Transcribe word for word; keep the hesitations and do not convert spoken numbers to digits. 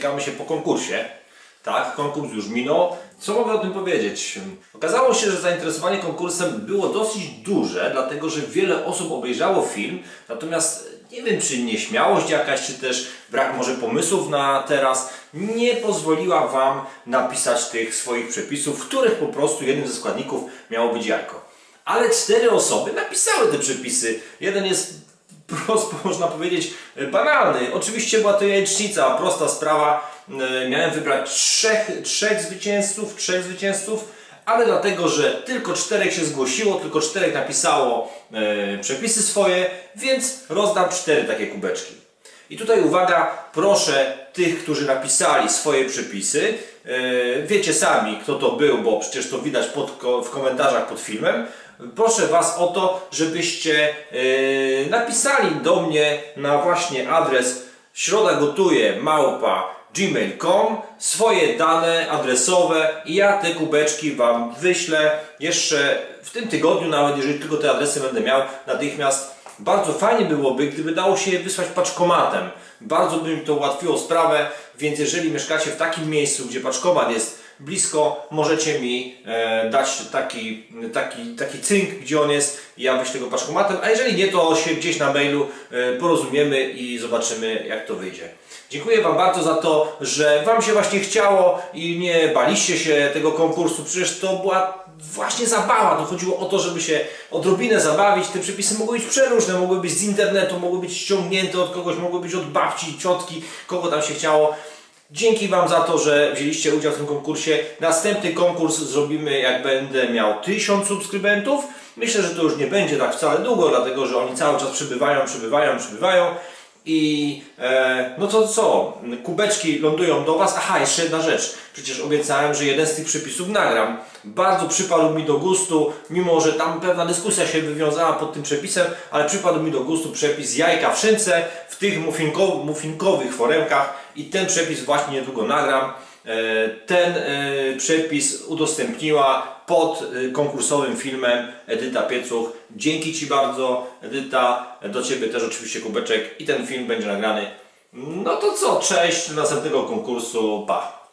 spotykamy się po konkursie. Tak, konkurs już minął. Co mogę o tym powiedzieć? Okazało się, że zainteresowanie konkursem było dosyć duże, dlatego że wiele osób obejrzało film, natomiast nie wiem, czy nieśmiałość jakaś, czy też brak może pomysłów na teraz nie pozwoliła Wam napisać tych swoich przepisów, w których po prostu jednym ze składników miało być jajko. Ale cztery osoby napisały te przepisy. Jeden jest prosto, można powiedzieć, banalny. Oczywiście była to jajecznica, prosta sprawa. Miałem wybrać trzech, trzech zwycięzców, trzech zwycięzców, ale dlatego, że tylko czterech się zgłosiło, tylko czterech napisało e, przepisy swoje, więc rozdam cztery takie kubeczki. I tutaj uwaga, proszę tych, którzy napisali swoje przepisy, e, wiecie sami, kto to był, bo przecież to widać pod, w komentarzach pod filmem. Proszę Was o to, żebyście e, napisali do mnie na właśnie adres środagotuje małpa gmail kropka com swoje dane adresowe i ja te kubeczki Wam wyślę jeszcze w tym tygodniu, nawet jeżeli tylko te adresy będę miał natychmiast. Bardzo fajnie byłoby, gdyby dało się je wysłać paczkomatem. Bardzo by mi to ułatwiło sprawę, więc jeżeli mieszkacie w takim miejscu, gdzie paczkomat jest blisko, możecie mi e, dać taki, taki, taki cynk, gdzie on jest i ja wyślę tego paczkomatem, a jeżeli nie, to się gdzieś na mailu e, porozumiemy i zobaczymy, jak to wyjdzie. Dziękuję Wam bardzo za to, że Wam się właśnie chciało i nie baliście się tego konkursu. Przecież to była właśnie zabawa. To chodziło o to, żeby się odrobinę zabawić. Te przepisy mogły być przeróżne, mogły być z internetu, mogły być ściągnięte od kogoś, mogły być od babci, ciotki, kogo tam się chciało. Dzięki Wam za to, że wzięliście udział w tym konkursie. Następny konkurs zrobimy, jak będę miał tysiąc subskrybentów. Myślę, że to już nie będzie tak wcale długo, dlatego że oni cały czas przybywają, przybywają, przybywają. I e, no to co? Kubeczki lądują do Was. Aha, jeszcze jedna rzecz. Przecież obiecałem, że jeden z tych przepisów nagram. Bardzo przypadł mi do gustu, mimo że tam pewna dyskusja się wywiązała pod tym przepisem, ale przypadł mi do gustu przepis jajka w szynce w tych muffinko muffinkowych foremkach i ten przepis właśnie niedługo nagram. E, ten e, przepis udostępniła pod konkursowym filmem Edyta Piecuch. Dzięki Ci bardzo, Edyta. Do Ciebie też oczywiście kubeczek i ten film będzie nagrany. No to co, cześć, do następnego konkursu, pa!